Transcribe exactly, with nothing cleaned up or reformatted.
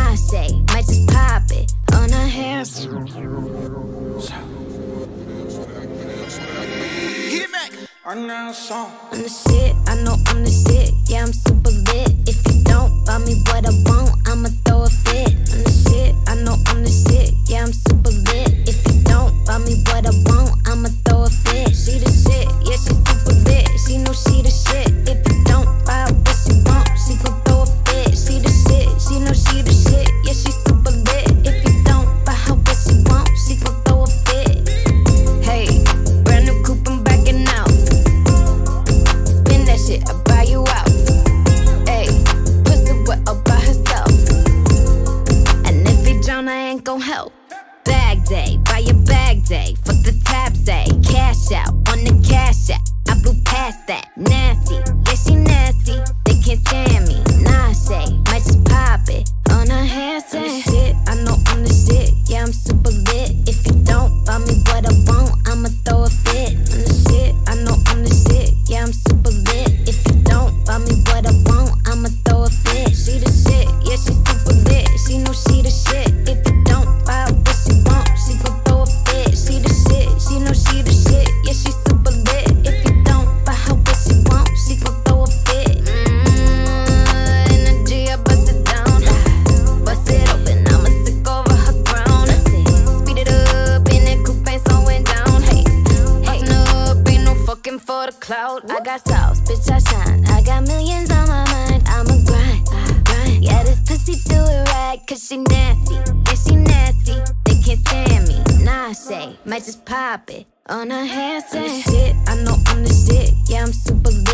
Nah, I say, might just pop it on her hair. I'm the shit, I know I'm the shit. Yeah, I'm super lit. If you don't buy me what I want, I'ma throw a fit. I'm the shit, I know I'm the shit. Yeah, I'm super lit. If you don't buy me what I want, I'ma throw a fit. She the shit, yeah, she super lit. She know she the shit. If you don't buy what she want, she gon' throw a fit. She the shit, she know she the shit. Yeah, she super lit. If you don't buy her what she want, she gon' throw a fit. Hey, brand new coupe, I'm backing out. Spin that shit, I buy you out. Hey, pussy wet all by herself. And if you drown, I ain't gon' help. Bag day, buy your bag day. Fuck the tabs day, cash out on the cash app. I blew past that, nasty, yeah she nasty. They can't stand me, nah I say, might just pop it on her hair. I'm the shit, I know I'm the shit. Yeah, I'm super lit. If you don't buy me what I want, I'ma throw a fit. I'm the shit, I know I'm the shit. Yeah, I'm super lit. If you don't buy me what I want, I'ma throw a fit. She the shit, yeah she super lit. She know she the shit. If you don't buy what she want, she gon' throw a fit. She the shit, she know she the shit. Yeah, she super lit. If you don't buy her what she want, she gon' throw a fit. Mmm, energy, I bust it down. Bust it open, I'ma stick over her crown. I say, speed it up, and that coupe ain't slowing down. Hey, hatin' up, ain't no fucking for the clout. I got sauce, bitch, I shine. I got millions on my mind. I'ma grind, grind. Yeah, this pussy do it right, cause she nasty. Yeah, she nasty. They can't stand me. Nah, I say, might just pop it on her hair. I'm the shit, I know I'm the shit. Yeah, I'm super lit.